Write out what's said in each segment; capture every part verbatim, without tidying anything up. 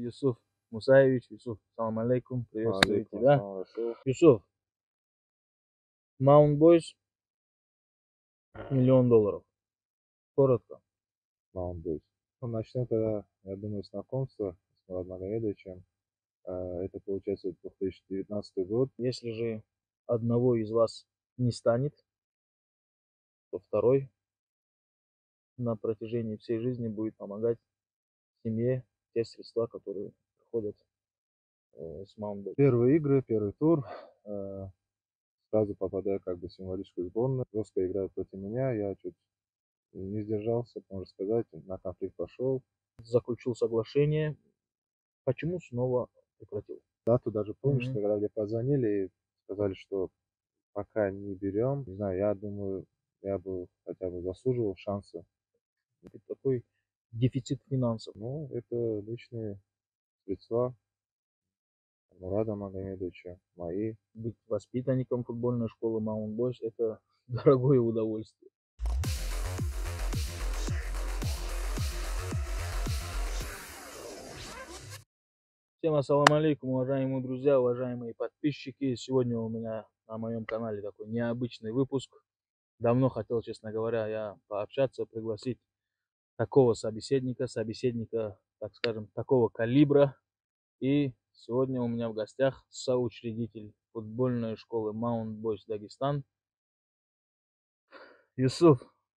Юсуф Мусаевич. Юсуф, салам алейкум, приветствую Алейкум тебя. ассалам, Расул. Юсуф, Маунт Бойс, миллион долларов. Коротко. Маунт Бойс. Ну, начнем тогда, я думаю, знакомство с Мурадом Магомедовичем. Э, Это, получается, две тысячи девятнадцатый год. Если же одного из вас не станет, то второй на протяжении всей жизни будет помогать семье те средства, которые приходят э, с Маунт Бойс. Первые игры, первый тур. э, Сразу попадаю как бы в символическую сборную. Жестко играют против меня. Я чуть не сдержался, можно сказать, на конфликт пошел. Заключил соглашение. Почему снова прекратил? Дату даже помню, Мгм. что когда мне позвонили и сказали, что пока не берем, не знаю, я думаю, я бы хотя бы заслуживал шанса. Это такой дефицит финансов. Но это личные средства Мурада Магомедовича, мои. Быть воспитанником футбольной школы Маунт Бойс – это дорогое удовольствие. Всем ассалам алейкум, уважаемые друзья, уважаемые подписчики. Сегодня у меня на моем канале такой необычный выпуск. Давно хотел, честно говоря, я пообщаться, пригласить такого собеседника, собеседника, так скажем, такого калибра. И сегодня у меня в гостях соучредитель футбольной школы Маунт Бойс Дагестан Юсуф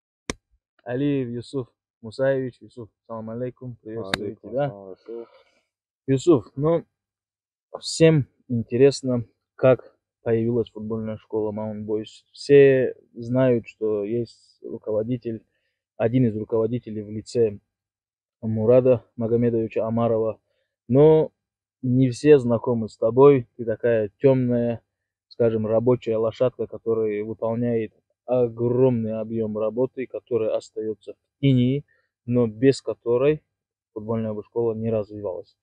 Алиев Юсуф Мусаевич. Юсуф, салам алейкум, приветствую Алейкум тебя. ассалам, Расул. Юсуф, ну, всем интересно, как появилась футбольная школа Маунт Бойс. Все знают, что есть руководитель, один из руководителей в лице Мурада Магомедовича Амарова, но не все знакомы с тобой. Ты такая темная, скажем, рабочая лошадка, которая выполняет огромный объем работы, который остается в тени, но без которой футбольная бы школа не развивалась.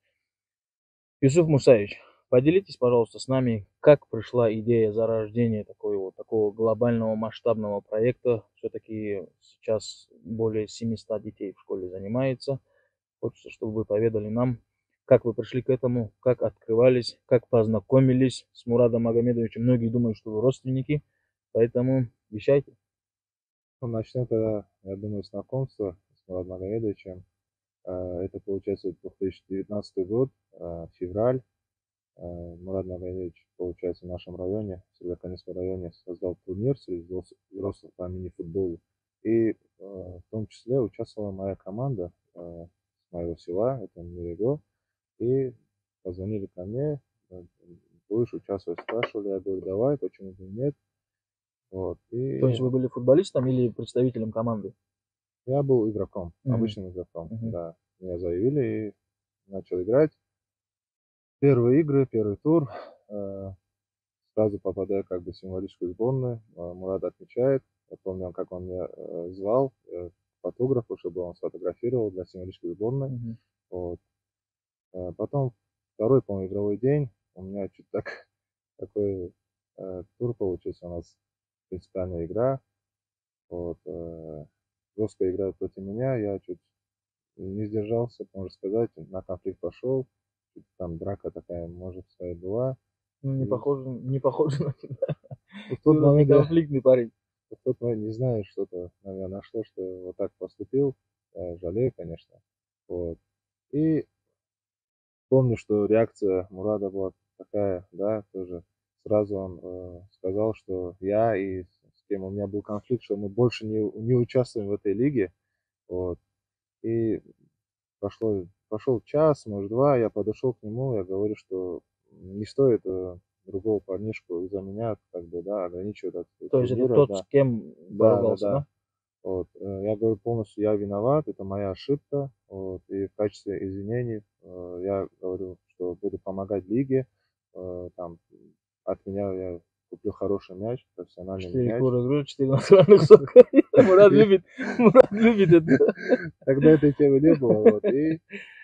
Юсуф Мусаевич, поделитесь, пожалуйста, с нами, как пришла идея зарождения такого, вот, такого глобального масштабного проекта. Все-таки сейчас более семисот детей в школе занимается. Хочется, чтобы вы поведали нам, как вы пришли к этому, как открывались, как познакомились с Мурадом Магомедовичем. Многие думают, что вы родственники, поэтому вещайте. Ну, начнем тогда, я думаю, знакомство с Мурадом Магомедовичем. Э, Это, получается, две тысячи девятнадцатый год, э, февраль. Э, Мурад Магомедович, получается, в нашем районе, в Североконецком районе, создал турнир среди взрослых по мини-футболу. И э, в том числе участвовала моя команда э, с моего села, это Мириго. И позвонили ко мне, э, будешь участвовать, спрашивали, я говорю, давай, почему бы нет. Вот. То И есть вы были футболистом или представителем команды? я был игроком, Мгм. обычным игроком, Мгм. да. Меня заявили и начал играть. Первые игры, первый тур. э, Сразу попадаю как бы в символическую сборную. э, Мурат отмечает. Я помню, как он меня э, звал э, к фотографу, чтобы он сфотографировал для символической сборной. Мгм. Вот. Э, Потом второй, по-моему, игровой день. У меня чуть так такой э, тур получился. У нас принципиальная игра. Вот. Э, жестко играют против меня. Я чуть не сдержался, можно сказать. На конфликт пошел. Чуть там драка такая, может сказать, была. Ну, не И похоже, не похоже на тебя. в Ты тот вроде момент я конфликтный парень. в тот момент не знаю, что-то на меня нашло, что вот так поступил. Я жалею, конечно. Вот. И помню, что реакция Мурада была такая, да, тоже. Сразу он э, сказал, что я и с кем у меня был конфликт, что мы больше не, не участвуем в этой лиге. Вот. И прошло, прошел час, может, два, я подошел к нему, я говорю, что не стоит э, другого парнишку из-за меня, как бы, да, ограничивать от То есть это турнира, тот, с да. кем Да, да, поругался, да. да? Вот. э, Я говорю, полностью я виноват, это моя ошибка. Вот. И в качестве извинений э, я говорю, что буду помогать лиге. э, Там от меня я куплю хороший мяч, профессиональный Четыре мяч. куры грудь, четыре национальных сока. Мурат любит, Мурат любит это. Тогда этой темы не было. Вот. И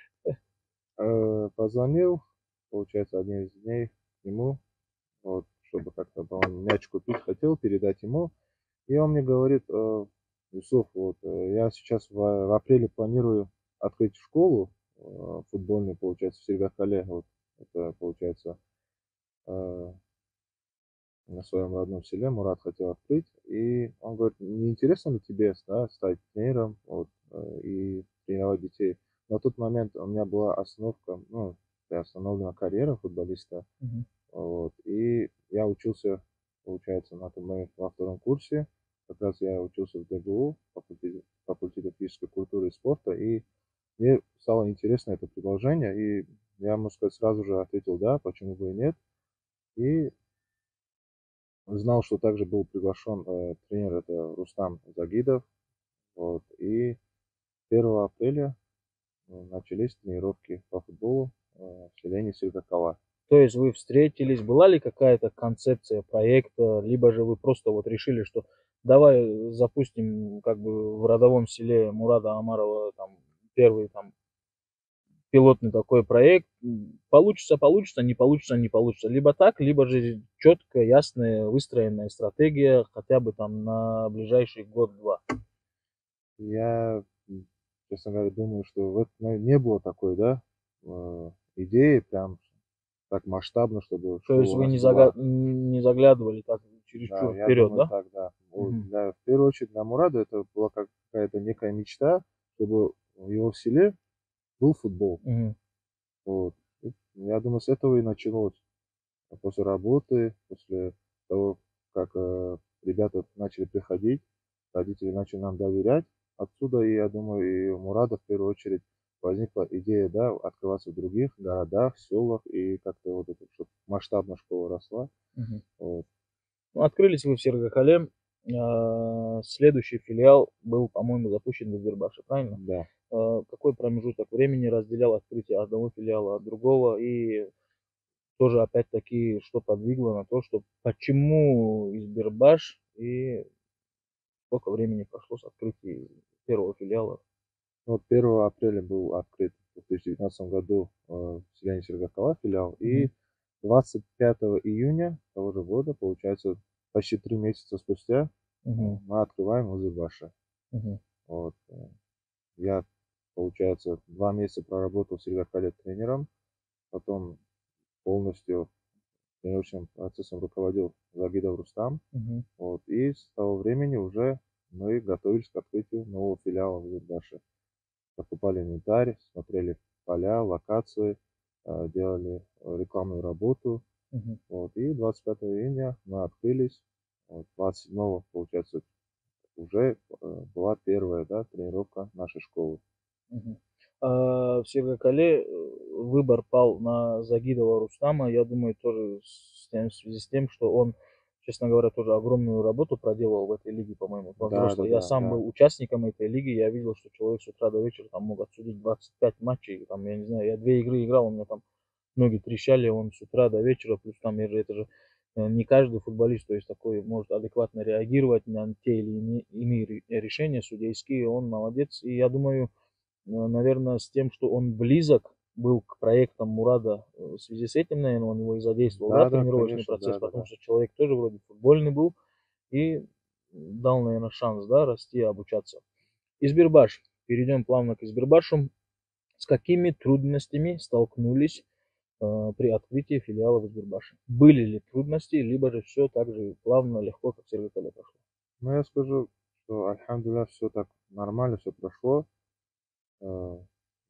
э, позвонил, получается, один из дней к нему, вот, чтобы как-то он мяч купить, хотел передать ему. И он мне говорит, э, Юсуф, вот, э, я сейчас в, в апреле планирую открыть школу э, футбольный, получается, в Сергакале. Вот это, получается, э, на своем родном селе Мурат хотел открыть. И он говорит, не интересно ли тебе, да, стать тренером вот, э, и тренировать детей? На тот момент у меня была остановка, ну, остановлена карьера футболиста. Мгм. Вот, и я учился, получается, на том момент во втором курсе. Как раз я учился в ДГУ, факультете, факультете физической культуры и спорта. И мне стало интересно это предложение. И я, можно сказать, сразу же ответил да, почему бы и нет. И знал, что также был приглашен э, тренер, это Рустам Загидов. Вот, и первого апреля э, начались тренировки по футболу э, в селении Сергакала. То есть вы встретились, была ли какая-то концепция проекта, либо же вы просто вот решили, что давай запустим как бы в родовом селе Мурада Амарова там первый там пилотный такой проект. Получится, получится, не получится, не получится. Либо так, либо же четкая, ясная, выстроенная стратегия хотя бы там на ближайший год-два. Я, м, честно говоря, думаю, что в этом ну, не было такой, да, э, идеи прям так масштабно, чтобы То есть школа у вы нас не, зага... была. не заглядывали так Да, чересчур я вперед, думаю да? так, да. Вот Мгм. для, в первую очередь для Мурада это была как- какая-то некая мечта, чтобы в его селе был футбол. Мгм. Вот. И я думаю, с этого и началось. А после работы, после того, как э, ребята начали приходить, родители начали нам доверять. Отсюда, и я думаю, и у Мурада в первую очередь возникла идея, да, открываться в других городах, селах, и как-то вот это, чтобы масштабно школа росла. Мгм. Вот. Ну, открылись вы в Сергакале. А, Следующий филиал был, по-моему, запущен в Избербаше, правильно? Да. А, Какой промежуток времени разделял открытие одного филиала от другого? И тоже опять-таки, что подвигло на то, что почему Избербаш и сколько времени прошло с открытия первого филиала? Вот первого апреля был открыт в две тысячи девятнадцатом году э, в селении Сергакала филиал, Мгм. и двадцать пятого июня того же года, получается, почти три месяца спустя, э, Мгм. мы открываем в Избербаше. Мгм. Вот. э, Я, получается, два месяца проработал в Сергакале тренером, потом полностью тренировочным процессом руководил Загидов Рустам. Мгм. Вот. И с того времени уже мы готовились к открытию нового филиала в Избербаше. Покупали инвентарь, смотрели поля, локации, э, делали э, рекламную работу. Мгм. Вот. И двадцать пятого июня мы открылись. Вот. двадцать седьмого, получается, уже э, была первая, да, тренировка нашей школы. Мгм. А, В Сергакале э, выбор пал на Загидова Рустама. Я думаю, тоже с тем- в связи с тем, что он, честно говоря, тоже огромную работу проделал в этой лиге, по-моему, во Да, да, взрослой. Я да, сам да. был участником этой лиги, я видел, что человек с утра до вечера там мог отсудить двадцать пять матчей. Там, я не знаю, я две игры играл, у меня там ноги трещали, он с утра до вечера, плюс там я же, это же э, не каждый футболист, то есть такой может адекватно реагировать на те или иные иные ре- решения судейские, он молодец. И я думаю, наверное, с тем, что он близок был к проектам Мурада. В связи с этим, наверное, он его и задействовал, да, Да, в да, тренировочный конечно, процесс, да, да, потому да. что человек тоже вроде футбольный был и дал, наверное, шанс, да, расти и обучаться. Избербаш. Перейдем плавно к Избербашу. С какими трудностями столкнулись э, при открытии филиала в Избербаше? Были ли трудности, либо же все так же плавно, легко, как в Сергокале прошло? Ну, я скажу, что, альхамдулillah, все так нормально, все прошло. Э,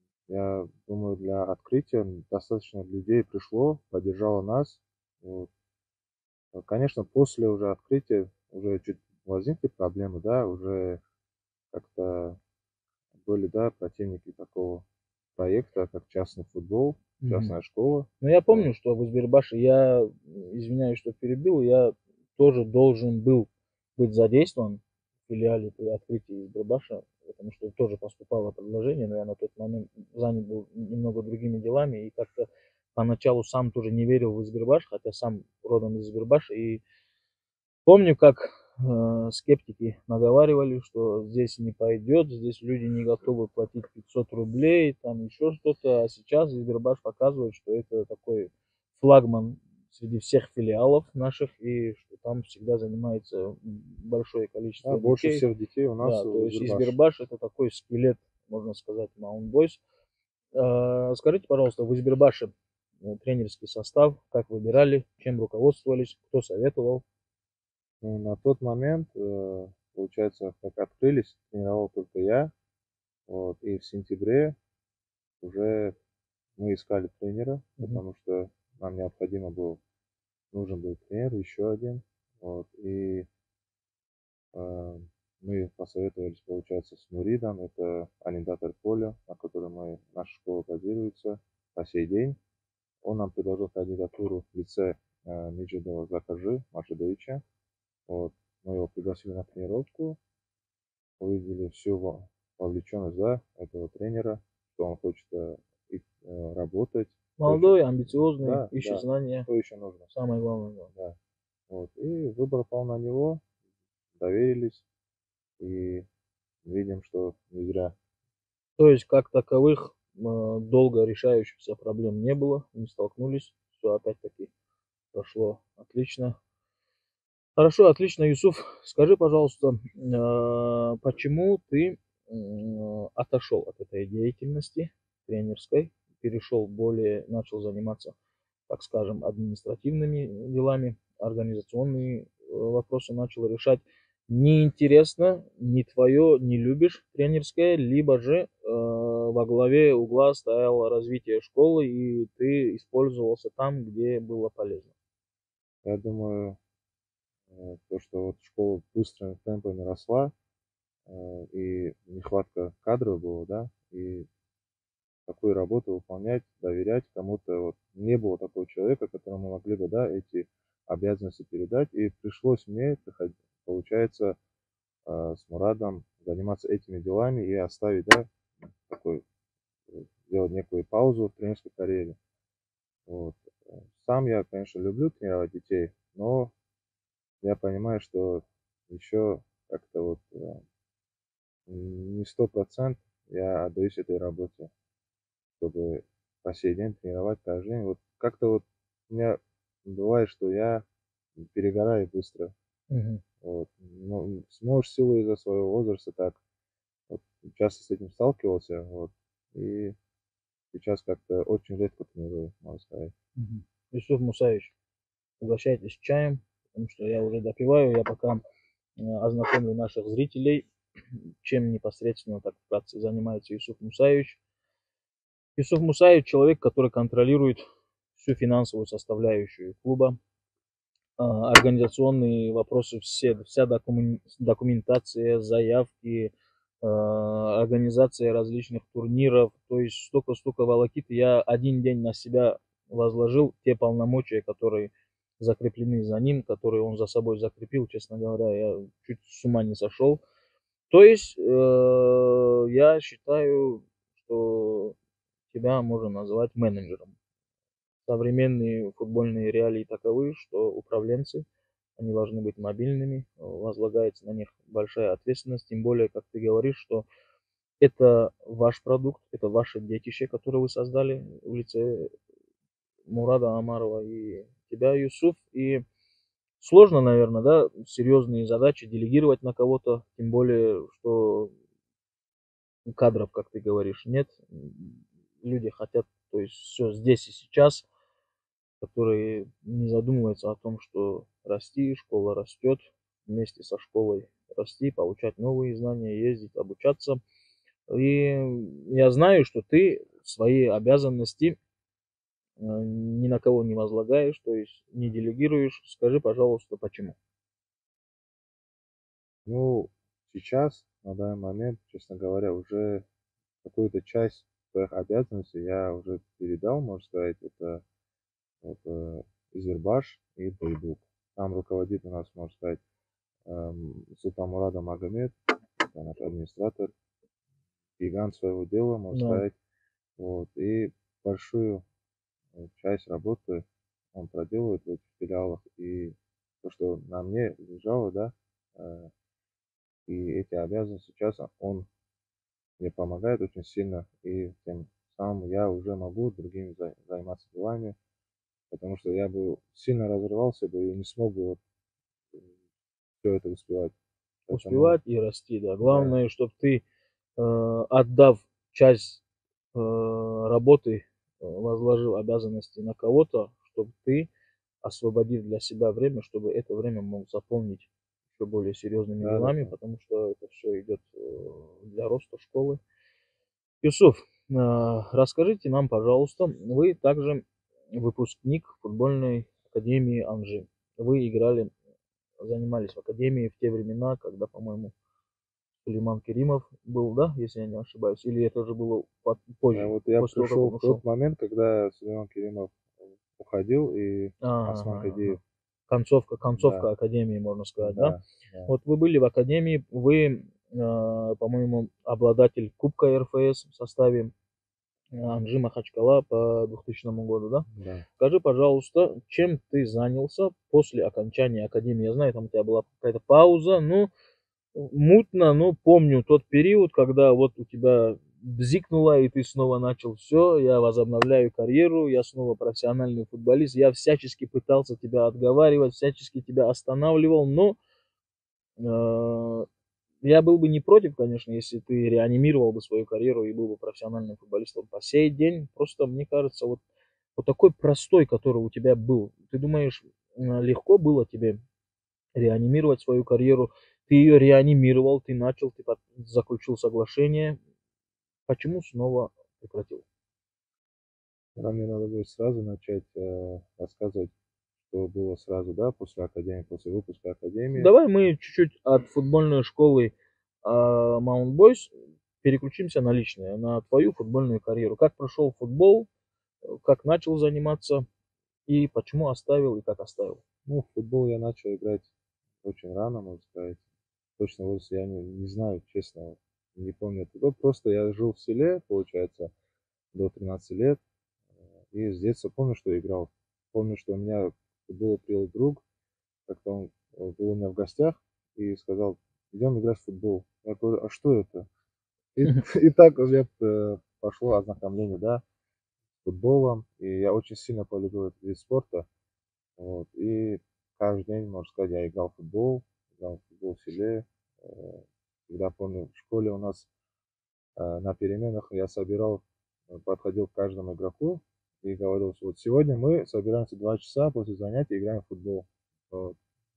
Я думаю, для открытия достаточно людей пришло, поддержало нас. Вот. А, Конечно, после уже открытия уже чуть возникли проблемы, да, уже как-то были, да, противники такого проекта, как частный футбол, Мгм. частная школа. Но я Вот. помню, что в Избербаше я, извиняюсь, что перебил, я тоже должен был быть задействован в филиале при открытии Избербаша, потому что тоже поступало предложение, но я на тот момент занят был немного другими делами и как-то поначалу сам тоже не верил в Избербаш, хотя сам родом из Избербаша. И помню, как э, скептики наговаривали, что здесь не пойдет, здесь люди не готовы платить пятьсот рублей, там еще что-то. А сейчас Сбербанк показывает, что это такой флагман среди всех филиалов наших, и что там всегда занимается большое А количество больше детей. всех детей у нас Да, то в есть Избербаш. Избербаш это такой скелет, можно сказать, Маунт Бойс. А, скажите, пожалуйста, в Избербаше э, тренерский состав, как выбирали, чем руководствовались, кто советовал? Ну, на тот момент, э, получается, как открылись, тренировал только я. Вот, и в сентябре уже мы искали тренера, Мгм. потому что нам необходимо был, нужен был тренер, еще один. Вот, и э, мы посоветовались, получается, с Муридом, это арендатор поля, на котором мы, наша школа базируется по сей день. Он нам предложил кандидатуру в лице э, Меджидова Закажи Машидовича. Вот, мы его пригласили на тренировку, увидели всю во- вовлеченность, да, этого тренера, что он хочет э, и, э, работать, хочет, Молодой, амбициозный, да, ищет да, знания, что еще нужно, самое главное. Да. да. Вот, и выбор пал на него, доверились, и видим, что не зря. То есть, как таковых, э, долго решающихся проблем не было, не столкнулись, все опять-таки прошло отлично. Хорошо, отлично, Юсуф. Скажи, пожалуйста, а, почему ты м, отошел от этой деятельности тренерской, перешел более, начал заниматься, так скажем, административными делами, организационные э, вопросы начал решать. Неинтересно, не твое, не любишь тренерское, либо же э, во главе угла стояло развитие школы, и ты использовался там, где было полезно. Я думаю, э, то, что вот школа быстрыми темпами росла, э, и нехватка кадров было, да, и такую работу выполнять, доверять кому-то. Вот не было такого человека, которому могли бы, да, эти обязанности передать. И пришлось мне, приход- получается, а, с Мурадом заниматься этими делами и оставить, да, такой, э, сделать некую паузу в тренерской карьере. Вот. Э, Сам я, конечно, люблю тренировать детей, но я понимаю, что еще как-то вот э, не сто процентов я отдаюсь этой работе, чтобы по сей день тренировать каждый день. Вот как-то вот у меня бывает, что я перегораю быстро. Мгм. Вот. Ну, с- может, в силу из-за своего возраста так. Вот, часто с этим сталкивался. Вот. И сейчас как-то очень редко тренирую, можно сказать. Мгм. Юсуф Мусаевич, угощайтесь чаем, потому что я уже допиваю, я пока э, ознакомлю наших зрителей, чем непосредственно так вкратце занимается Юсуф Мусаевич. Юсуф Мусаевич человек, который контролирует всю финансовую составляющую клуба, а, организационные вопросы, все, вся докумен- документация, заявки, а, организация различных турниров, то есть столько-столько волокит. Я один день на себя возложил те полномочия, которые закреплены за ним, которые он за собой закрепил, честно говоря, я чуть с ума не сошел. То есть э, я считаю, что тебя можно назвать менеджером. Современные футбольные реалии таковы, что управленцы, они должны быть мобильными, возлагается на них большая ответственность, тем более, как ты говоришь, что это ваш продукт, это ваше детище, которое вы создали в лице Мурада Амарова и тебя, Юсуф, и сложно, наверное, да, серьезные задачи делегировать на кого-то, тем более, что кадров, как ты говоришь, нет, люди хотят, то есть все здесь и сейчас, которые не задумываются о том, что расти, школа растет, вместе со школой расти, получать новые знания, ездить, обучаться. И я знаю, что ты свои обязанности э, ни на кого не возлагаешь, то есть не делегируешь. Скажи, пожалуйста, почему? Ну, сейчас, на данный момент, честно говоря, уже какую-то часть своих обязанностей я уже передал, можно сказать. Это вот, э, Изербаш и Байбук. Там руководит у нас, можно сказать, эм, Султан Магомед, это наш администратор, гигант своего дела, можно Да. сказать. Вот. И большую э, часть работы он проделывает в этих филиалах. И то, что на мне лежало, да, э, и эти обязанности сейчас он мне помогает очень сильно. И тем самым я уже могу другими за- заниматься делами, потому что я бы сильно разрывался бы и не смог бы вот все это успевать. Поэтому, Успевать и расти, да. да, Главное, чтобы ты, э, отдав часть работы возложил обязанности на кого-то, чтобы ты, освободив для себя время, чтобы это время мог заполнить еще более серьезными Да, да, делами, да. потому что это все идет для роста школы. Юсуф, расскажите нам, пожалуйста, вы также выпускник футбольной академии Анжи. Вы играли, занимались в академии в те времена, когда, по-моему, Сулейман Керимов был, да, если я не ошибаюсь, или это же было А позже, вот я после того, как пришел он в тот ушел? момент, когда Сулейман Керимов уходил, и Ага, Осман ага, Кадиев. ага. Концовка, Да, концовка академии, можно сказать, да? да, да. Вот вы были в академии, вы, э, по-моему, обладатель Кубка эр эф эс в составе Анжи Махачкала по двухтысячному году, да? Да. Скажи, пожалуйста, чем ты занялся после окончания академии? Я знаю, там у тебя была какая-то пауза, ну, мутно, но помню тот период, когда вот у тебя бзикнуло, и ты снова начал все, я возобновляю карьеру, я снова профессиональный футболист, я всячески пытался тебя отговаривать, всячески тебя останавливал, но э, я был бы не против, конечно, если ты реанимировал бы свою карьеру и был бы профессиональным футболистом по сей день. Просто мне кажется, вот, вот такой простой, который у тебя был, ты думаешь, э, легко было тебе реанимировать свою карьеру? Ты ее реанимировал, ты начал, ты под- заключил соглашение. Почему снова прекратил? Тогда мне надо будет сразу начать э, рассказывать, что было сразу, да, после академии, после выпуска академии. Давай мы чуть-чуть от футбольной школы Маунт Бойс переключимся на личное, на твою футбольную карьеру. Как прошел футбол, э, как начал заниматься и почему оставил и как оставил. Ну, в футбол я начал играть очень рано, можно сказать. Точно возраст я не, не знаю, честно, не помню этот год. Просто я жил в селе, получается, до тринадцати лет. И с детства помню, что играл. Помню, что у меня в футбол привел друг, как-то он э, был у меня в гостях и сказал, идем играть в футбол. Я говорю, а что это? И, и так у меня э, пошло ознакомление, да, с футболом. И я очень сильно полюбил этот вид спорта. Вот. И каждый день, можно сказать, я играл в футбол, играл в футбол в селе. Э, Когда помню, в школе у нас э, на переменах я собирал, э, подходил к каждому игроку и говорил, что вот сегодня мы собираемся два часа после занятий играем в футбол. Вот.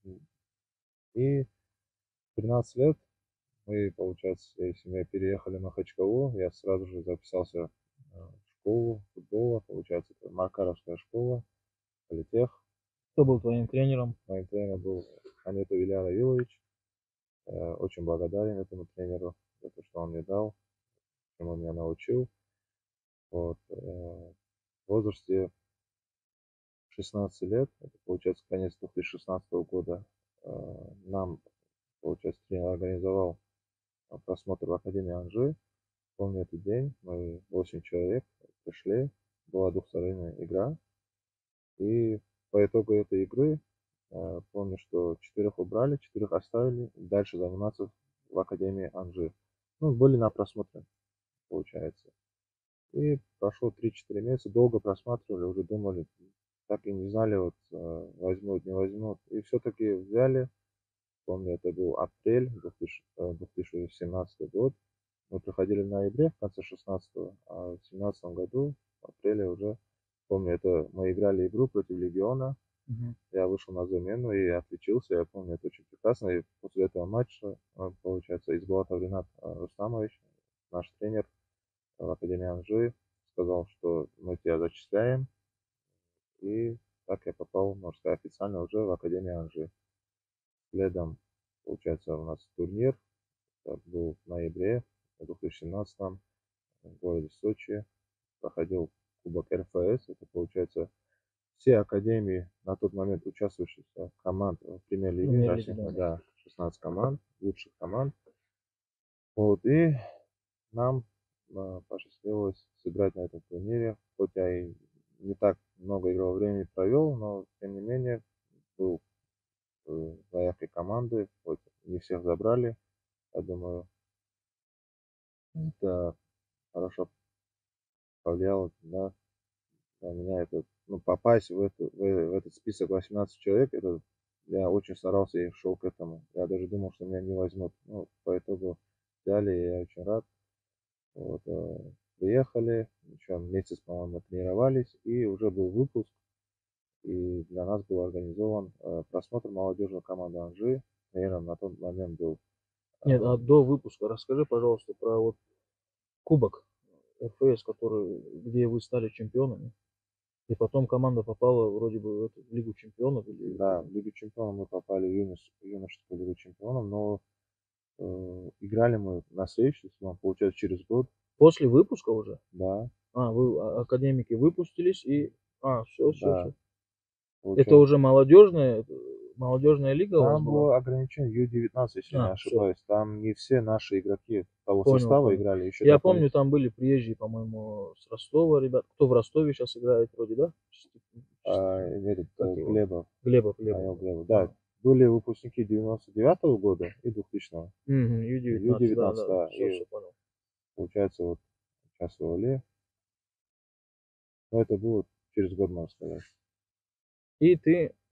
И в тринадцать лет мы, получается, всей семьей переехали в Махачкалу. Я сразу же записался э, в школу футбола. Получается, это Макаровская школа, политех. Кто был твоим тренером? Моим тренером был Аметов Илья Равилович. Э, Очень благодарен этому тренеру за то, что он мне дал, чему он меня научил. Вот. э, В возрасте шестнадцати лет, это получается конец две тысячи шестнадцатого года, э, нам, получается, тренер организовал э, просмотр в Академии Анжи. Помню этот день, мы восемь человек пришли, была двухсторонняя игра, и по итогу этой игры э, помню, что четырех убрали, четырех оставили, дальше заниматься в Академии Анжи. Ну, были на просмотре, получается. И прошло три-четыре месяца, долго просматривали, уже думали, так и не знали, вот э, возьмут, не возьмут. И все-таки взяли. Помню, это был апрель две тысячи семнадцатый год. Мы проходили в ноябре, в конце шестнадцатого, а в семнадцатом году, в апреле уже, помню, это мы играли игру против Легиона. Мгм. Я вышел на замену и отличился. Я помню, это очень прекрасно. И после этого матча, э, получается, из Булата Ринат э, Рустамович, наш тренер в Академии Анжи, сказал, что мы тебя зачисляем. И так я попал, можно сказать, официально уже в Академию Анжи. Следом, получается, у нас турнир. Это был в ноябре две тысячи семнадцатом в городе Сочи. Проходил Кубок эр эф эс. Это, получается, все академии на тот момент участвующих команд в премьер-лиге Премьер-лиги, России. да. Да, шестнадцать команд, лучших команд. Вот, и нам э, посчастливилось сыграть на этом турнире. Хоть я и не так много игрового времени провел, но тем не менее был в заявке команды, хоть не всех забрали. Я думаю, это хорошо повлияло на, на меня. Это, ну, попасть в, эту, в, в этот список восемнадцати человек, это я очень старался и шел к этому. Я даже думал, что меня не возьмут. Ну, по итогу взяли, и я очень рад. Вот, э, приехали, еще месяц, по-моему, тренировались, и уже был выпуск, и для нас был организован э, просмотр молодежной команды Анжи. Наверное, на тот момент был... Нет, э, а до выпуска расскажи, пожалуйста, про вот кубок эр эф эс, который, где вы стали чемпионами. И потом команда попала вроде бы в, эту, в Лигу чемпионов. Или... Да, в Лигу чемпионов мы попали в юнош- юношескую Лигу чемпионов, но э, играли мы на следующий сезон, получается, через год. После выпуска уже? Да. А, вы, а, академики выпустились и... А, все, все, Да. все. Это Получается, уже молодежная, молодежная лига у вас там была? было ограничение ю девятнадцать, если не А, все, ошибаюсь. Там не все наши игроки того понял, состава понял. играли, еще Я дополнительно. помню, там были приезжие, по-моему, с Ростова ребят. Кто в Ростове сейчас играет вроде, да? А, этот, Как э, его? Глебов, Глебов, Майор Глебов. Глебов. Да, А. были выпускники девяносто девятого года и двухтысячного. Угу, ю ю девятнадцать, да, девятнадцать, да, да. все, И все понял. получается, вот участвовали. Но это было через год, можно сказать. И ты, э,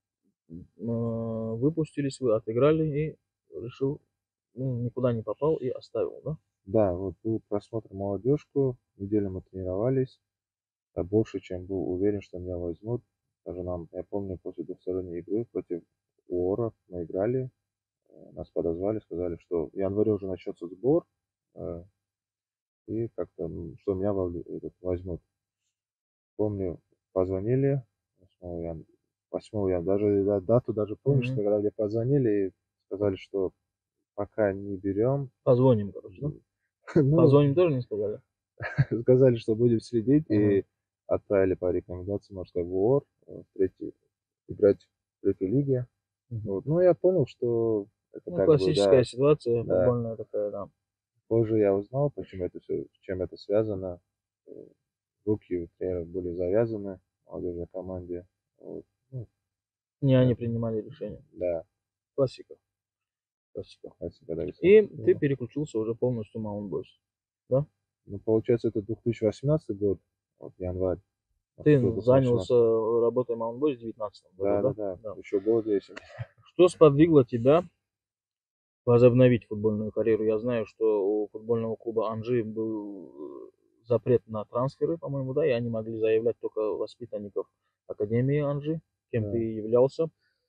выпустились вы, отыграли и решил, ну, никуда не попал и оставил, да? Да, вот был просмотр молодежку, неделю мы тренировались. А больше, чем был уверен, что меня возьмут. Даже нам, я помню, после двухсторонней игры против УОРа мы играли. э, Нас подозвали, сказали, что в январе уже начнется сбор. э, И как-то, м, что меня вовле- этот, возьмут. Помню, позвонили восьмого января. восьмого января, даже да, дату даже помню, что Мгм. когда мне позвонили и сказали, что пока не берем. Позвоним, короче, да? Ну, Позвоним тоже не сказали? сказали, что будем следить, Ага. и отправили по рекомендации, можно сказать, в УОР, э, в третий, играть в третьей лиге. Мгм. Вот. Ну, я понял, что это Ну, как бы, классическая да, ситуация да. футбольная такая, да. Позже я узнал, почему это все, с чем это связано. Э, Руки у тренера были завязаны в молодежной команде. Вот. Ну, Не они да, принимали решение. да, Классика. Классика. классика, да, весьма. И ты переключился уже полностью в Mount Boys, да? Ну, получается, это две тысячи восемнадцатый год, вот январь. Вот, Ты до занялся две тысячи восемнадцатого. работой в Mount Boys в девятнадцатом году, Да, да, да? да, Да. еще год есть. Что сподвигло тебя возобновить футбольную карьеру? Я знаю, что у футбольного клуба Анжи был э, запрет на трансферы, по-моему, да, и они могли заявлять только воспитанников Академии Анжи, кем ты Да. и являлся.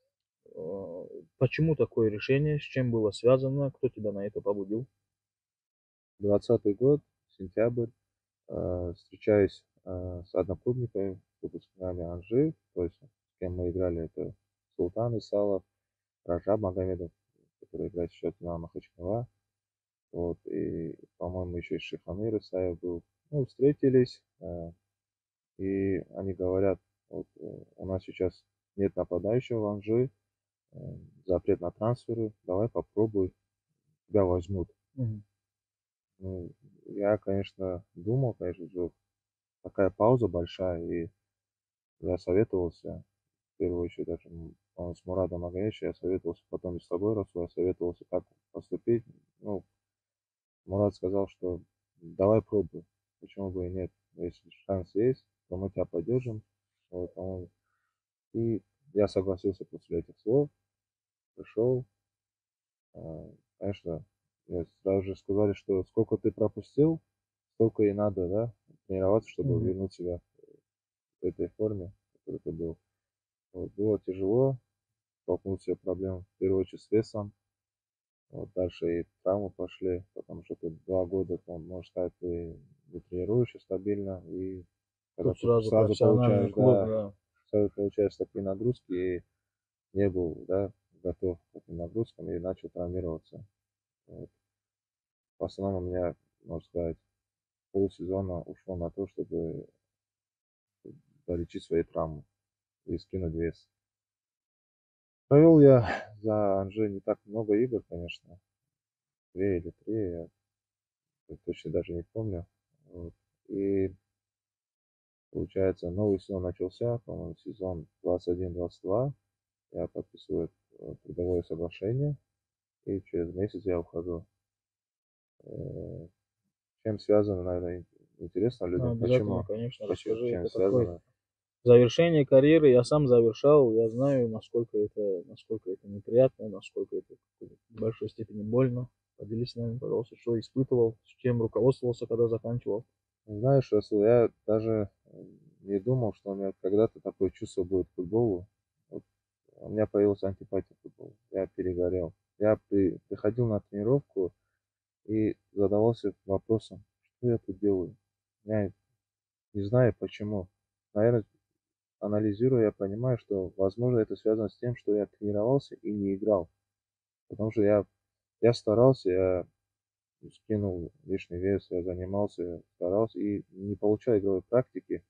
Э, Почему такое решение? С чем было связано? Кто тебя на это побудил? Двадцатый год, сентябрь. э, Встречаюсь э, с одноклубниками, выпускниками Анжи, то есть с кем мы играли, это Султан Исалов, Раджаб Магомедов, который играет сейчас на Махачкала. Вот, и, по-моему, еще и Шиханыр Исаев был. Ну, встретились, э, и они говорят, вот, э, у нас сейчас нет нападающего в Анжи, э, запрет на трансферы, давай попробуй, тебя возьмут. Мгм. Ну, Я, конечно, думал, конечно же, такая пауза большая, и я советовался, в первую очередь, даже м, с Мурадом Агаевичем, я советовался, потом и с тобой, Расул, я советовался, как поступить. Ну, Мурад сказал, что давай пробуй, почему бы и нет, если шанс есть, то мы тебя поддержим. Вот, по-моему. И я согласился после этих слов, пришел. А, Конечно, мне сразу же сказали, что сколько ты пропустил, столько и надо, да, тренироваться, чтобы Мгм. вернуть себя в этой форме, в которой ты был. Вот, было тяжело, столкнулся с проблемой, в первую очередь, с весом. Вот, дальше и травмы пошли, потому что ты два года, там, можно сказать, ты не тренируешься стабильно, и когда Тут ты сразу сразу профессиональный получаешь, клуб, да, да. сразу получаешь такие нагрузки, и не был, да, готов к этим нагрузкам, и начал травмироваться. Вот. В основном у меня, можно сказать, полсезона ушло на то, чтобы долечить свои травмы и скинуть вес. Провел я за Анжи не так много игр, конечно. Две или три, я точно даже не помню. Вот. И получается, новый сезон начался, по-моему, сезон двадцать один двадцать два. Я подписываю э, трудовое соглашение, и через месяц я ухожу. Э, Чем связано, наверное, интересно Ну, людям, обязательно, почему, конечно, почему, расскажи. чем Это такой связано. завершение карьеры. Я сам завершал, я знаю, насколько это, насколько это неприятно, насколько это в большой степени больно. Поделись с нами, пожалуйста, что испытывал, с чем руководствовался, когда заканчивал. Знаешь, Расул, я даже не думал, что у меня когда-то такое чувство будет к футболу. Вот у меня появилась антипатия к футболу. Я перегорел. Я при, приходил на тренировку и задавался вопросом, что я тут делаю. Я не знаю почему. Наверное, анализируя, я понимаю, что, возможно, это связано с тем, что я тренировался и не играл. Потому что я, я старался, я скинул лишний вес, я занимался, я старался и не получая игровой практики.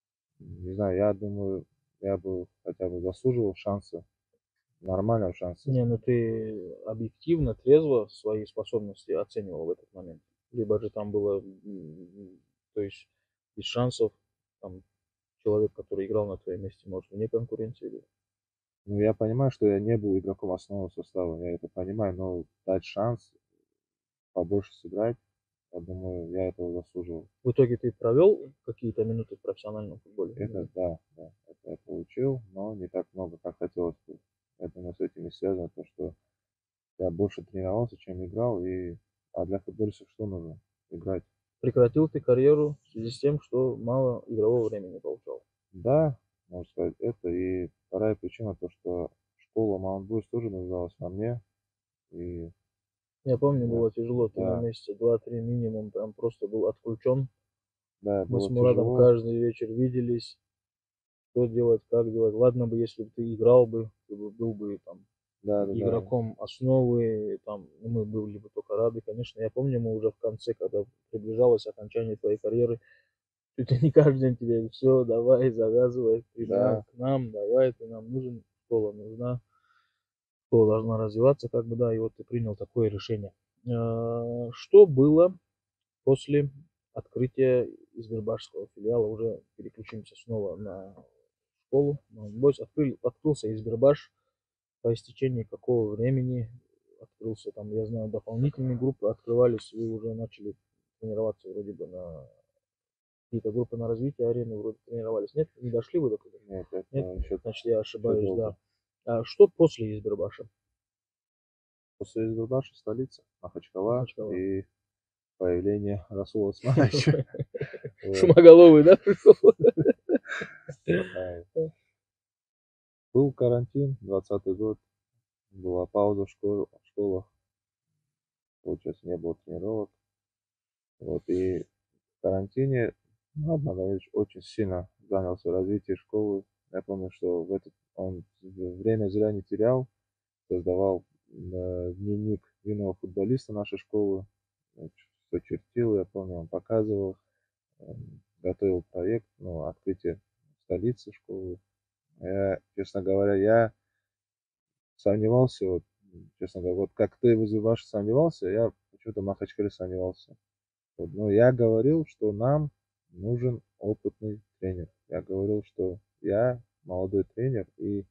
Не знаю, я думаю, я бы хотя бы заслуживал шанса, нормального шанса. Не, ну ты объективно, трезво свои способности оценивал в этот момент. Либо же там было, м, то есть без шансов, там человек, который играл на твоем месте, может, вне конкуренции был. Ну, я понимаю, что я не был игроком основного состава, я это понимаю, но дать шанс побольше сыграть, я думаю, я этого заслуживал. В итоге ты провел какие-то минуты в профессиональном футболе? Или Это нет? да, да, это я получил, но не так много, как хотелось бы. Я думаю, с этим и связано то, что я больше тренировался, чем играл, и а для футболистов что нужно? Играть. Прекратил ты карьеру в связи с тем, что мало игрового времени получал. Да, можно сказать, это. И вторая причина, то, что школа Mount Boys тоже нуждалась во мне. И Я помню, я, было тяжело, ты на да, месяце два-три минимум прям просто был отключен. да, Мы с было Мурадом тяжело. каждый вечер виделись, что делать, как делать. Ладно бы, если бы ты играл бы, ты бы был бы там Да, да, да, игроком основы, там, ну, мы были бы только рады, конечно. Я помню, мы уже в конце, когда приближалось окончание твоей карьеры, чуть ли не каждый день тебе все, давай, завязывай, ты на, да, к нам, давай, ты нам нужен, школа нужна, школа должна развиваться, как бы, да, и вот ты принял такое решение. А, Что было после открытия Избербашского филиала? Уже переключимся снова на школу. Бойс открыл, открылся Избербаш. По истечении какого времени открылся там, я знаю, дополнительные группы открывались, вы уже начали тренироваться вроде бы на какие-то группы на развитие арены, вроде тренировались. Нет, не дошли вы до туда? нет, Нет? это еще, Значит, я еще ошибаюсь, да. долго. А что после Избербаша? После Избербаша столица, Махачкала Махачкала. и появление Расула Османовича. Вот. Шумоголовый, да, пришел? А, был карантин, двадцатый год, была пауза в школе, в школах, получается, не было тренировок. Вот, и в карантине Мухаммад Нагиевич очень сильно занялся развитием школы. Я помню, что в этот он время зря не терял, создавал э, дневник юного футболиста нашей школы, все чертил, я помню, он показывал, э, готовил проект, ну, открытие столицы школы. Я, честно говоря, я сомневался, вот, честно говоря, вот как ты вызываешь сомневался, я почему-то в Махачкале сомневался. Вот, но я говорил, что нам нужен опытный тренер. Я говорил, что я молодой тренер, и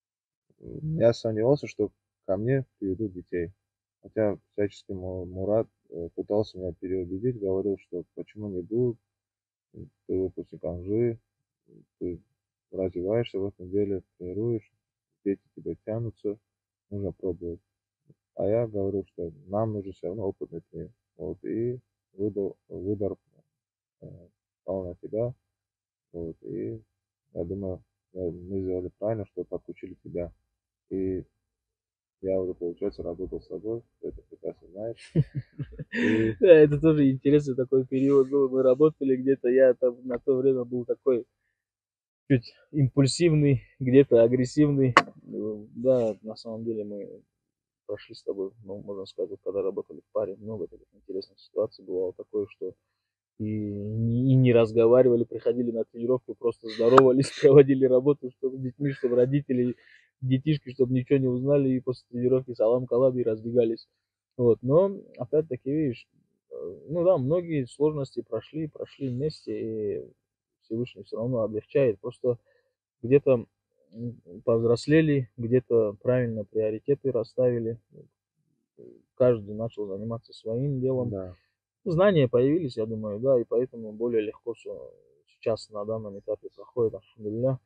м, я сомневался, что ко мне приведут детей. Хотя всячески Му- Мурат э, пытался меня переубедить, говорил, что почему не будут, ты выпускник Анжи, ты развиваешься в этом деле, тренируешь, дети тебя тянутся, нужно пробовать. А я говорю, что нам нужен все равно опытный тренер. Вот, и выбор, выбор э, пал на тебя. Вот, и я думаю, э, мы сделали правильно, что подключили тебя. И я уже, получается, работал с тобой, ты это прекрасно знаешь. И Да, это тоже интересный такой период был. Мы работали где-то, я там на то время был такой чуть импульсивный, где-то агрессивный. Э, Да, на самом деле мы прошли с тобой, ну, можно сказать, вот когда работали в паре, много таких интересных ситуаций бывало такое, что и не, и не разговаривали, приходили на тренировку, просто здоровались, проводили работу, чтобы с детьми, чтобы родители, детишки, чтобы ничего не узнали, и после тренировки салам калам и разбегались. Вот, но опять-таки, видишь, э, ну да, многие сложности прошли, прошли вместе, и Всевышний все равно облегчает. Просто где-то м, повзрослели, где-то правильно приоритеты расставили, каждый начал заниматься своим делом. да, Знания появились, я думаю, да, и поэтому более легко все сейчас на данном этапе проходит, альхамдулилля.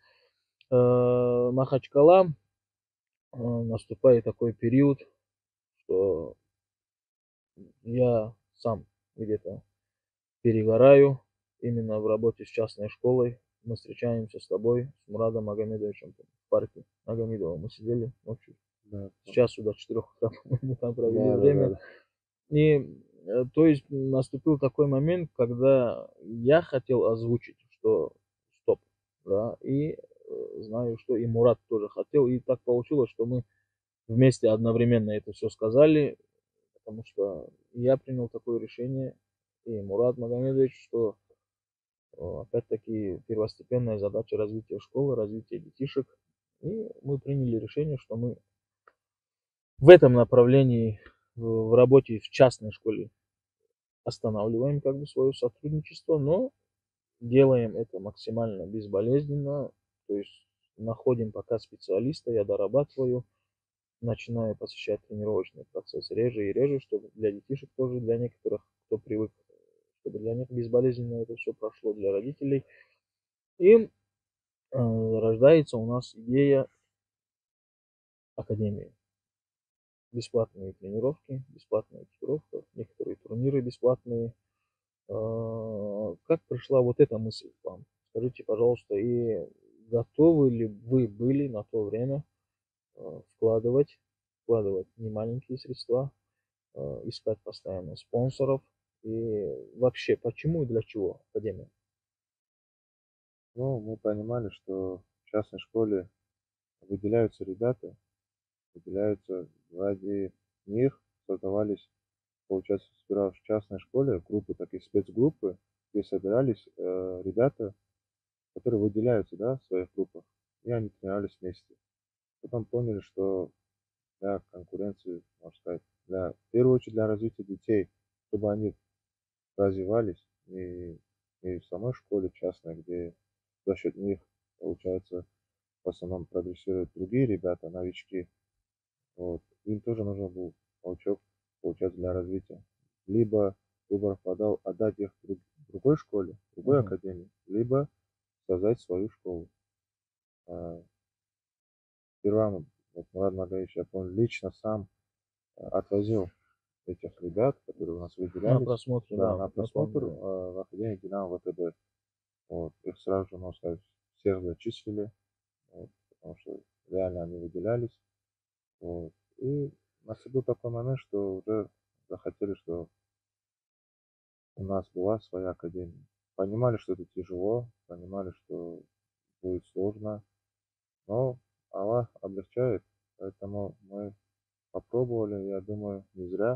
Э, Махачкала, э, наступает такой период, что я сам где-то перегораю, именно в работе с частной школой. Мы встречаемся с тобой, с Мурадом Магомедовичем в парке Магомедова. Мы сидели ночью. Да, С часу до четырех утра мы там провели да, да, время. да. И, э, то есть, наступил такой момент, когда я хотел озвучить, что стоп, да, и э, знаю, что и Мурат тоже хотел, и так получилось, что мы вместе одновременно это все сказали, потому что я принял такое решение, и Мурат Магомедович, что э, опять-таки первостепенная задача развития школы, развития детишек, и мы приняли решение, что мы в этом направлении в в работе в частной школе останавливаем как бы свое сотрудничество, но делаем это максимально безболезненно, то есть находим пока специалиста, я дорабатываю, начинаю посещать тренировочный процесс реже и реже, чтобы для детишек тоже, для некоторых, кто привык, чтобы для них безболезненно это все прошло, для родителей. И э, рождается у нас идея академии. Бесплатные тренировки, бесплатная экипировка, некоторые турниры бесплатные. А, Как пришла вот эта мысль к вам? Скажите, пожалуйста, и готовы ли вы были на то время а, вкладывать, вкладывать немаленькие средства, а, искать постоянно спонсоров? И вообще, почему и для чего Академия? Ну, мы понимали, что в частной школе выделяются ребята, выделяются ради них, создавались, получается, сперва в частной школе группы, такие спецгруппы, где собирались э, ребята, которые выделяются, да, в своих группах, и они тренировались вместе. Потом поняли, что для конкуренции, можно сказать, для, в первую очередь для развития детей, чтобы они развивались и, и в самой школе частной, где за счет них, получается, в основном прогрессируют другие ребята, новички. Вот. Им тоже нужен был толчок, получается, для развития. Либо выбор подал отдать их друг- другой школе, другой Мгм. академии, либо создать свою школу. А, Сперва мы- вот Мурат Магаевич, я помню, лично сам а, отвозил этих ребят, которые у нас На выделялись, просмотр, да, да, на я просмотр помню. а, в Академии Динамо ВТБ. Вот. Их сразу же, можно сказать, всех зачислили, вот, потому что реально они выделялись. Вот. И наступил такой момент, что уже захотели, что у нас была своя академия. Понимали, что это тяжело, понимали, что будет сложно, но Аллах облегчает, поэтому мы попробовали, я думаю, не зря.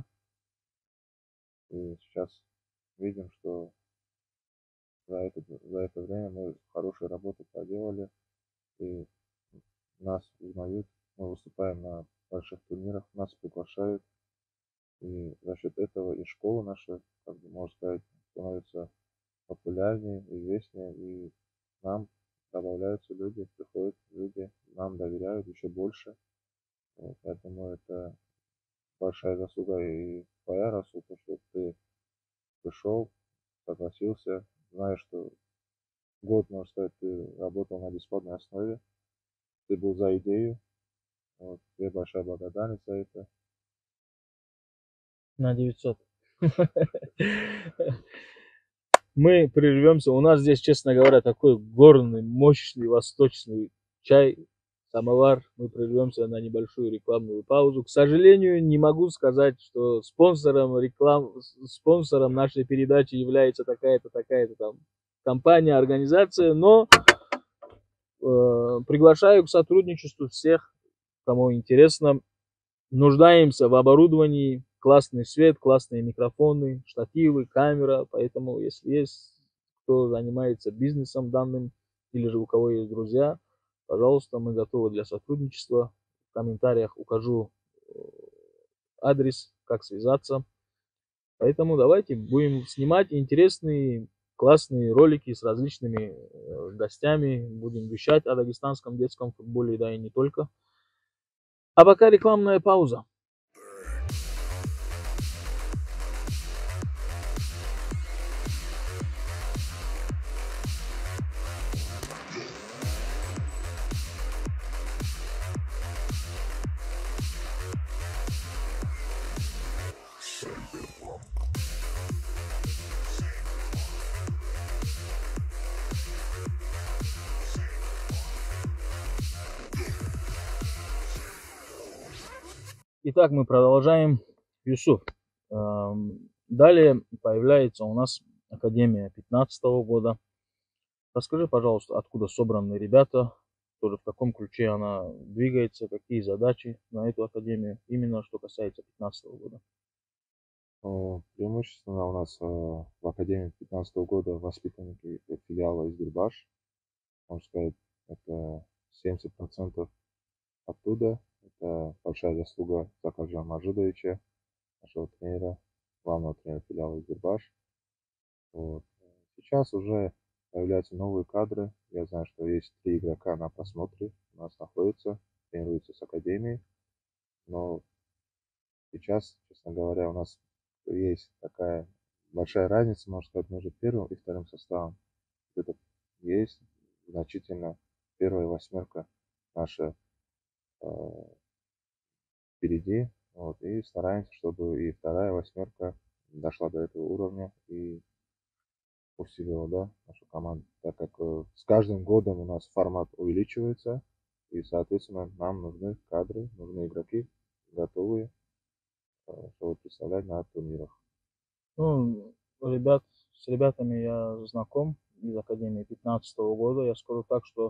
И сейчас видим, что за это, за это время мы хорошую работу проделали, и нас узнают, мы выступаем на больших турнирах, нас приглашают, и за счет этого и школа наша, как бы можно сказать, становится популярнее, известнее, и к нам добавляются люди, приходят люди, нам доверяют еще больше. Вот, я думаю, это большая заслуга и твоя, Расул, то, что ты пришел, согласился, знаешь, что год, можно сказать, ты работал на бесплатной основе, ты был за идею, вот, тебе большая благодарность за это. На девятьсот. Мы прервемся. У нас здесь, честно говоря, такой горный, мощный, восточный чай, самовар. Мы прервемся на небольшую рекламную паузу. К сожалению, не могу сказать, что спонсором реклам, спонсором нашей передачи является такая-то, такая-то там компания, организация, но э, приглашаю к сотрудничеству всех, кому интересно. Нуждаемся в оборудовании, классный свет, классные микрофоны, штативы, камера, поэтому если есть кто занимается бизнесом данным или же у кого есть друзья, пожалуйста, мы готовы для сотрудничества. В комментариях укажу э, адрес, как связаться. Поэтому давайте будем снимать интересные, классные ролики с различными э, гостями, будем вещать о дагестанском детском футболе, да и не только. А пока рекламная пауза. Итак, мы продолжаем. Юсуф, эм, далее появляется у нас Академия пятнадцатого года. Расскажи, пожалуйста, откуда собраны ребята, тоже в каком ключе она двигается, какие задачи на эту Академию, именно что касается пятнадцатого года. Э, Преимущественно у нас э, в Академии пятнадцатого года воспитанники филиала из Гюльбаш. Можно сказать, это семьдесят процентов оттуда. Это большая заслуга Закаржана Мажидовича, нашего тренера, главного тренера филиала из Гюльбаш. Вот. Сейчас уже появляются новые кадры. Я знаю, что есть три игрока на просмотре у нас находятся, тренируются с Академией. Но сейчас, честно говоря, у нас есть такая большая разница, можно сказать, между первым и вторым составом. Это есть значительно первая восьмерка наша э, впереди. Вот, и стараемся, чтобы и вторая восьмерка дошла до этого уровня и усилила, да, нашу команду. Так как э, с каждым годом у нас формат увеличивается, и, соответственно, нам нужны кадры, нужны игроки готовые, э, чтобы представлять на турнирах. Ну, ребят, с ребятами я знаком из Академии пятнадцатого года. Я скажу так, что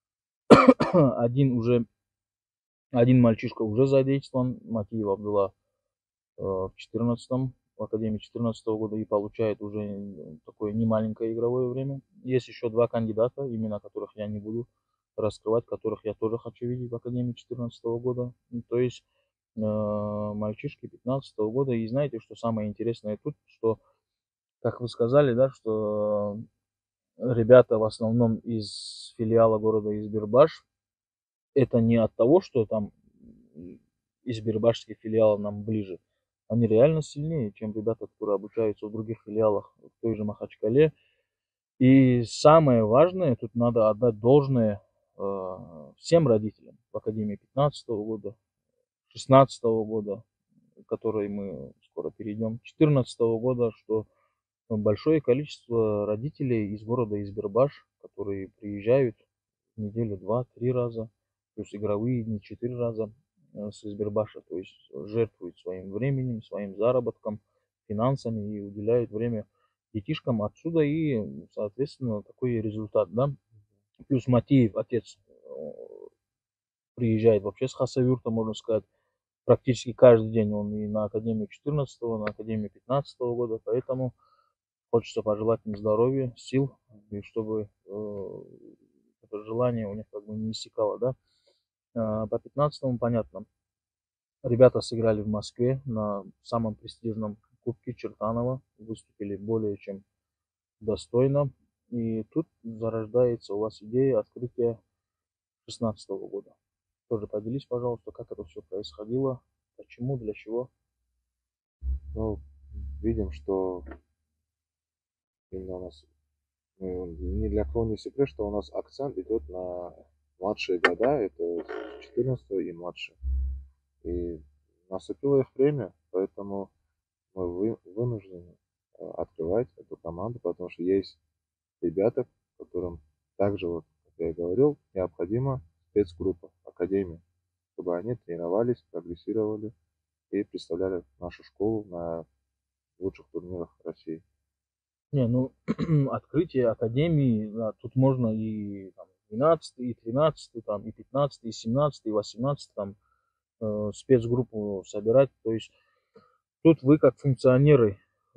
один уже, один мальчишка уже задействован, Матиев Абдулла, э, в четырнадцатом, в Академии четырнадцатого года и получает уже такое немаленькое игровое время. Есть еще два кандидата, имена которых я не буду раскрывать, которых я тоже хочу видеть в Академии четырнадцатого года. То есть э, мальчишки пятнадцатого года. И знаете, что самое интересное тут, что, как вы сказали, да, что ребята в основном из филиала города Избербаш. Это не от того, что там избербашский филиал нам ближе. Они реально сильнее, чем ребята, которые обучаются в других филиалах, в той же Махачкале. И самое важное, тут надо отдать должное э, всем родителям в Академии пятнадцатого года, шестнадцатого года, к которой мы скоро перейдем, четырнадцатого года, что большое количество родителей из города Избербаш, которые приезжают в неделю два-три раза, плюс игровые дни четыре раза с Избербаша, то есть жертвуют своим временем, своим заработком, финансами и уделяют время детишкам отсюда, и, соответственно, такой результат, да. Плюс Матиев, отец, приезжает вообще с Хасавюрта, можно сказать, практически каждый день. Он и на Академию четырнадцатого, на Академию пятнадцатого года, поэтому хочется пожелать им здоровья, сил, и чтобы э, это желание у них как бы не иссякало, да. А, по пятнадцатому понятно. Ребята сыграли в Москве на самом престижном кубке Чертанова, выступили более чем достойно. И тут зарождается у вас идея открытия шестнадцатого года. Тоже поделись, пожалуйста, как это все происходило, почему, для чего. Ну, видим, что именно у нас, ну, ни для кого не секрет, что у нас акцент идет на младшие года, это четырнадцатого и младше. И наступило их время, поэтому мы вы, вынуждены э, открывать эту команду, потому что есть ребята, которым также, вот, как я и говорил, необходима спецгруппа, академия, чтобы они тренировались, прогрессировали и представляли нашу школу на лучших турнирах России. Не, ну, открытие академии, да, тут можно и там, двенадцатый, и тринадцатый, там, и пятнадцатый, и семнадцатый, и восемнадцатый, там, э, спецгруппу собирать. То есть тут вы как функционеры,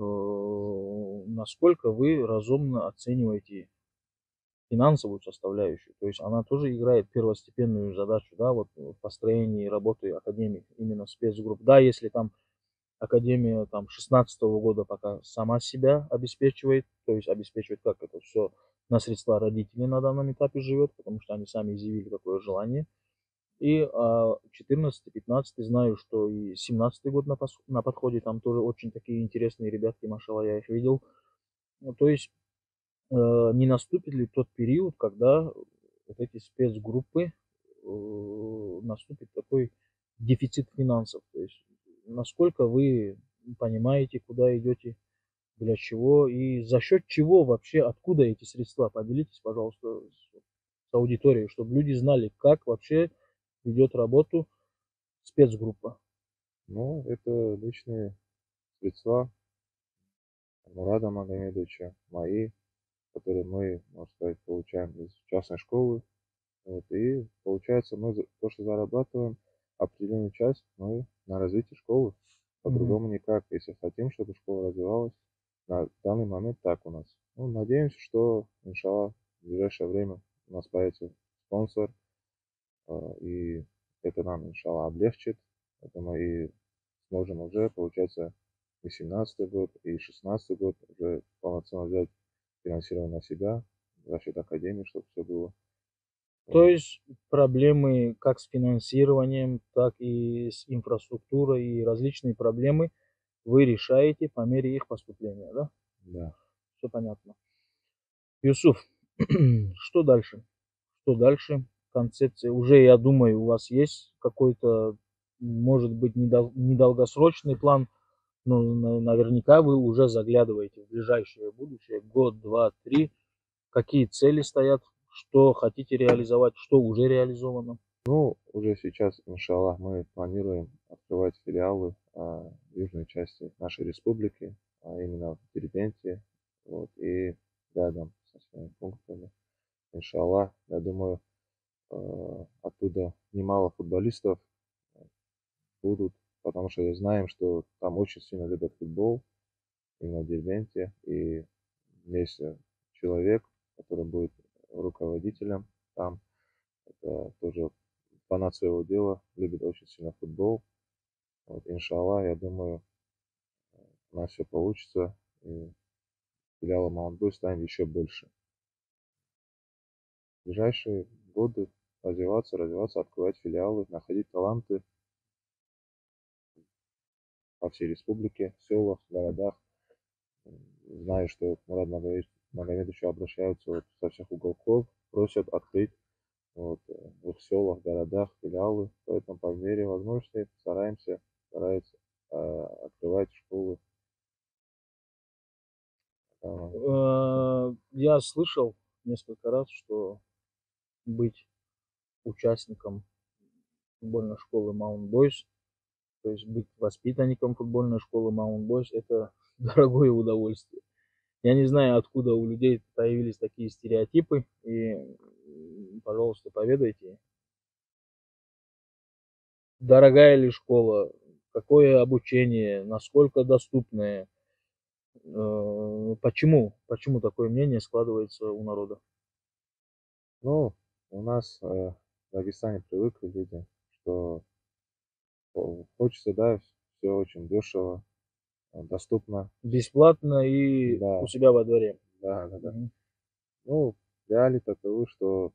э, насколько вы разумно оцениваете финансовую составляющую. То есть она тоже играет первостепенную задачу, да, вот в построении работы академии, именно спецгрупп. Да, если там Академия там шестнадцатого года пока сама себя обеспечивает, то есть обеспечивает как это все на средства родителей на данном этапе живет, потому что они сами изъявили такое желание. И а, четырнадцатый, пятнадцатый знаю, что и семнадцатый год на, пос- на подходе, там тоже очень такие интересные ребятки, машалла, я их видел. Ну, то есть э, не наступит ли тот период, когда вот эти спецгруппы, э, наступит такой дефицит финансов, то есть насколько вы понимаете, куда идете, для чего и за счет чего вообще, откуда эти средства. Поделитесь, пожалуйста, с, с аудиторией, чтобы люди знали, как вообще ведет работу спецгруппа. Ну, это личные средства Мурада Магомедовича, мои, которые мы, можно сказать, получаем из частной школы. Вот, и получается, мы за- то, что зарабатываем, определенную часть мы на развитие школы. Мгм. По-другому никак. Если хотим, чтобы школа развивалась, на данный момент так у нас. Ну, надеемся, что, иншаллах, в ближайшее время у нас появится спонсор, а, и это нам, иншаллах, облегчит. Это мы и сможем уже, получается, и семнадцатый год, и шестнадцатый год уже полноценно взять финансирование на себя за счет академии, чтобы все было. То Вот. есть проблемы как с финансированием, так и с инфраструктурой и различные проблемы вы решаете по мере их поступления, да? Да. Все понятно. Юсуф, что дальше? Что дальше? Концепция. Уже, я думаю, у вас есть какой-то, может быть, недол- недолгосрочный план, но на- наверняка вы уже заглядываете в ближайшее будущее, год, два, три. Какие цели стоят, что хотите реализовать, что уже реализовано. Ну, уже сейчас, иншаллах, мы планируем открывать филиалы а, в южной части нашей республики, а именно в Дербенте, вот, и рядом со своими пунктами. Иншаллах, я думаю, а, оттуда немало футболистов будут, потому что знаем, что там очень сильно любят футбол, именно в Дербенте, и есть э, человек, который будет руководителем там, это тоже фанат своего дела, любит очень сильно футбол. Вот, иншаллах, я думаю, у нас все получится, и филиала Маунтбой станет еще больше. В ближайшие годы развиваться, развиваться, открывать филиалы, находить таланты по всей республике, в селах, городах. Знаю, что к Мураду Магомедовичу Магомедовичу обращаются вот со всех уголков, просят открыть вот, э, в их селах, городах филиалы. Поэтому по мере возможности стараемся, старается э, открывать школы. А, Э, Я слышал несколько раз, что быть участником футбольной школы Mount Boys, то есть быть воспитанником футбольной школы Mount Boys, это дорогое удовольствие. Я не знаю, откуда у людей появились такие стереотипы, и, пожалуйста, поведайте, дорогая ли школа, какое обучение, насколько доступное, э, почему, почему такое мнение складывается у народа? Ну, у нас э, в Дагестане привыкли люди, что о, хочется, да, все очень дешево, э, доступно. Бесплатно и у Да, себя во дворе. да, да, да. Мгм. Ну, реалии таковы, что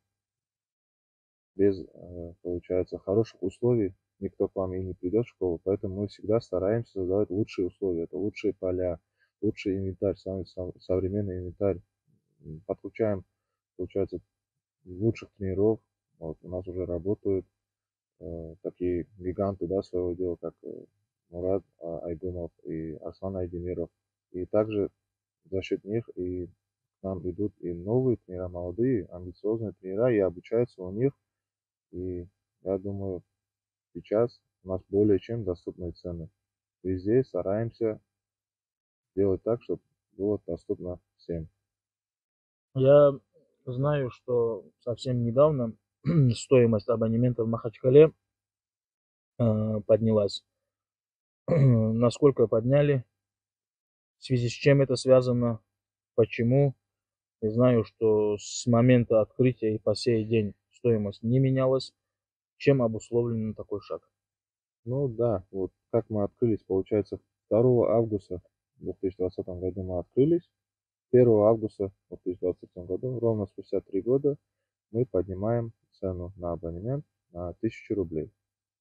без, э, получается, хороших условий никто к вам и не придет в школу, поэтому мы всегда стараемся создавать лучшие условия. Это лучшие поля, лучший инвентарь, самый сов- современный инвентарь. М, Подключаем, получается, лучших тренеров. Вот, у нас уже работают э, такие гиганты, да, своего дела, как э, Мурат а, Айгумов и Аслан Айдемиров. И также за счет них и к нам идут и новые тренера, молодые, амбициозные тренера, и обучаются у них. И я думаю, сейчас у нас более чем доступные цены. Везде стараемся делать так, чтобы было доступно всем. Я знаю, что совсем недавно стоимость абонемента в Махачкале э, поднялась. Насколько подняли? В связи с чем это связано? Почему? Я знаю, что с момента открытия и по сей день стоимость не менялась. Чем обусловлен такой шаг? Ну да, вот как мы открылись, получается, второго августа в две тысячи двадцатом году мы открылись. первого августа в две тысячи двадцать третьем году, ровно спустя три года, мы поднимаем цену на абонемент на тысячу рублей.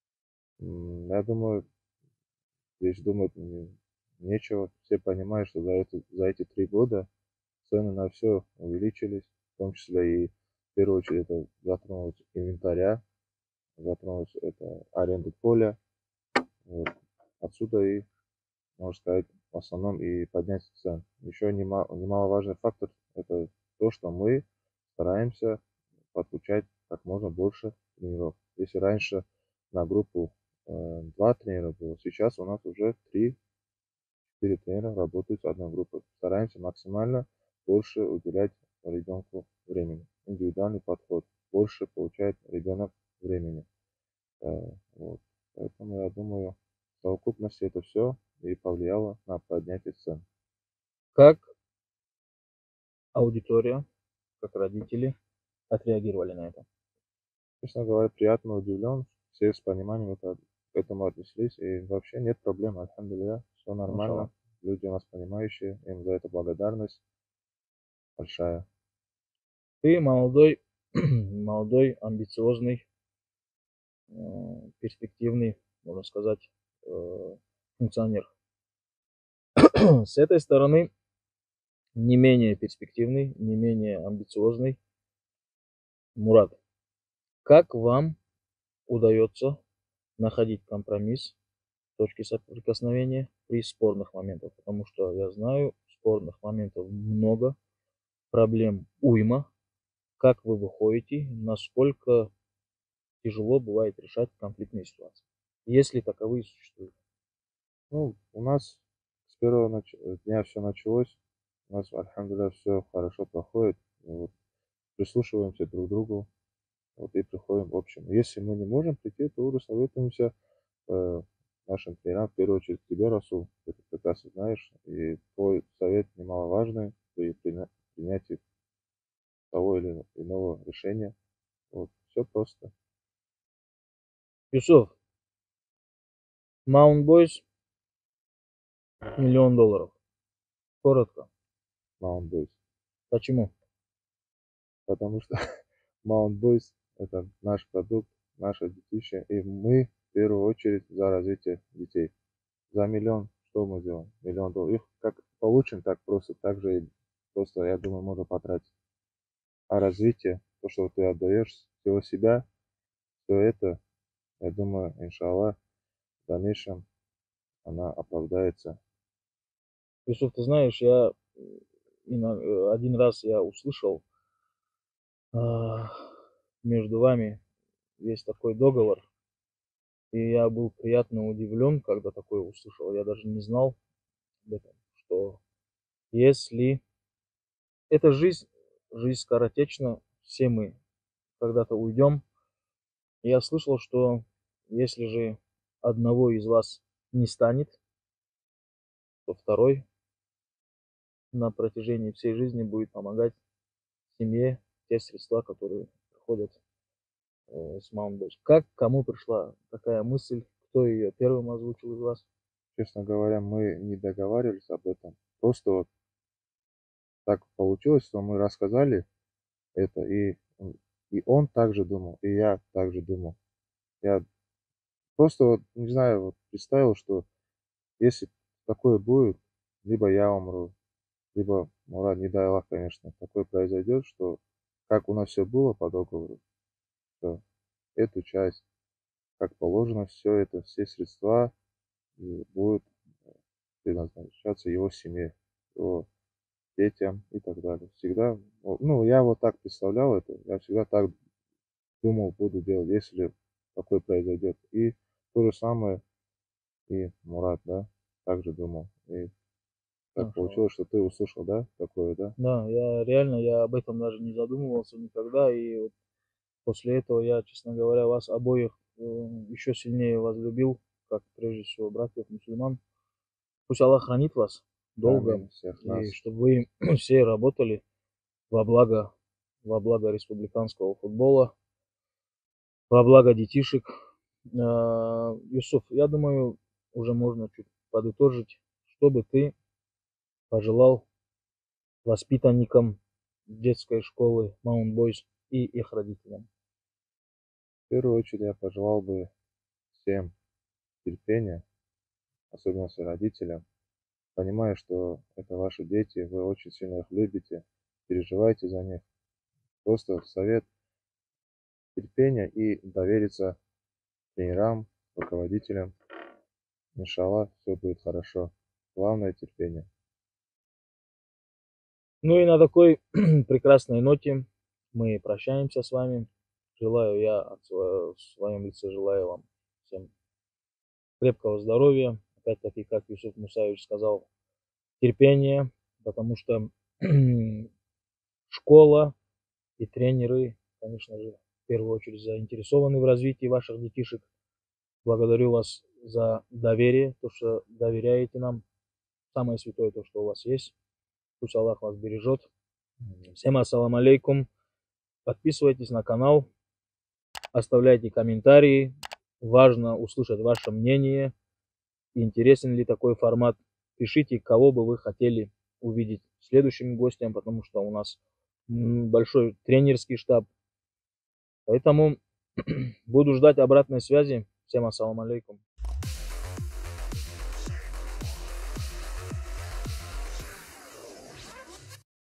М, Я думаю, здесь думать не- нечего. Все понимают, что за, это, за эти три года цены на все увеличились, в том числе и в первую очередь это затронулось инвентаря, затронулось это аренды поля. Вот. Отсюда и, можно сказать, в основном и поднятие цен. Еще нема- немаловажный фактор – это то, что мы стараемся подключать как можно больше тренеров. Если раньше на группу два тренера было. Сейчас у нас уже три-четыре тренера работают с одной группой. Стараемся максимально больше уделять ребенку времени. Индивидуальный подход. Больше получает ребенок времени. Вот. Поэтому я думаю, в совокупности это все и повлияло на поднятие цен. Как аудитория, как родители отреагировали на это? Честно говоря, приятно удивлен. Все с пониманием это, к этому отнеслись. И вообще нет проблем, альхамдулилля. Все нормально. Машаллах. Люди у нас понимающие. Им за это благодарность большая. Ты молодой, молодой, амбициозный, э, перспективный, можно сказать, э, функционер. С этой стороны не менее перспективный, не менее амбициозный Мурад. Как вам удается находить компромисс, точки соприкосновения при спорных моментах? Потому что я знаю, спорных моментов много, проблем уйма. Как вы выходите, насколько тяжело бывает решать конфликтные ситуации, если таковые существуют? Ну, у нас с первого нач... дня все началось. У нас, альхамдулилля, все хорошо проходит. Вот. Прислушиваемся друг к другу. Вот, и приходим в общем. Если мы не можем прийти, то уже советуемся э, нашим тренерам, в первую очередь тебе, Расул. Ты это прекрасно знаешь. И твой совет немаловажный при приня- принятии того или иного решения. Вот. Все просто. Юсуф, Маунт Бойс, миллион долларов. Коротко. Mount Boys. Почему? Потому что Mount Boys это наш продукт, наше детище. И мы в первую очередь за развитие детей. За миллион что мы сделаем? Миллион долларов. Их как получим, так просто, так же и просто, я думаю, можно потратить. А развитие, то, что ты отдаешь всего себя, все это, я думаю, иншаллах, в дальнейшем она оправдается. Юсуф, ты знаешь, я один раз я услышал, между вами есть такой договор, и я был приятно удивлен, когда такое услышал. Я даже не знал об этом, что если эта жизнь, жизнь скоротечна, все мы когда-то уйдем. Я слышал, что если же одного из вас не станет, то второй на протяжении всей жизни будет помогать семье те средства, которые приходят э, с Mount Boys. Как, кому пришла такая мысль, кто ее первым озвучил из вас? Честно говоря, мы не договаривались об этом. Просто вот так получилось, что мы рассказали это, и, и он также думал, и я также думал. Я просто вот, не знаю, вот представил, что если такое будет, либо я умру, либо, Мурад, не дай Аллах, конечно, такое произойдет, что как у нас все было по договору, что эту часть, как положено, все это, все средства и будут предназначаться его семье, его детям и так далее. Всегда, ну, я вот так представлял это, я всегда так думал, буду делать, если такое произойдет. И то же самое и Мурат, да, также думал. И так Хорошо. получилось, что ты услышал, да, такое, да? Да, я реально, я об этом даже не задумывался никогда, и вот после этого я, честно говоря, вас обоих э, еще сильнее возлюбил, как прежде всего братьев мусульман. Пусть Аллах хранит вас долго, Аминь всех и нас. чтобы вы все работали во благо, во благо республиканского футбола, во благо детишек. А, Юсуф, я думаю, уже можно чуть подытожить, что бы ты пожелал воспитанникам детской школы Mount Boys и их родителям. В первую очередь я пожелал бы всем терпения, особенно своим родителям. Понимаю, что это ваши дети, вы очень сильно их любите, переживайте за них. Просто совет терпения и довериться тренерам, руководителям. Иншаллах, все будет хорошо. Главное терпение. Ну и на такой прекрасной ноте мы прощаемся с вами. Желаю я от своего, в своем лице желаю вам всем крепкого здоровья, опять-таки, как Юсуф Мусаевич сказал, терпения, потому что школа и тренеры, конечно же, в первую очередь заинтересованы в развитии ваших детишек. Благодарю вас за доверие, то, что доверяете нам. Самое святое то, что у вас есть. Пусть Аллах вас бережет. Всем ассаламу алейкум. Подписывайтесь на канал, оставляйте комментарии. Важно услышать ваше мнение. Интересен ли такой формат. Пишите, кого бы вы хотели увидеть следующим гостем, потому что у нас большой тренерский штаб. Поэтому буду ждать обратной связи. Всем ассаламу алейкум.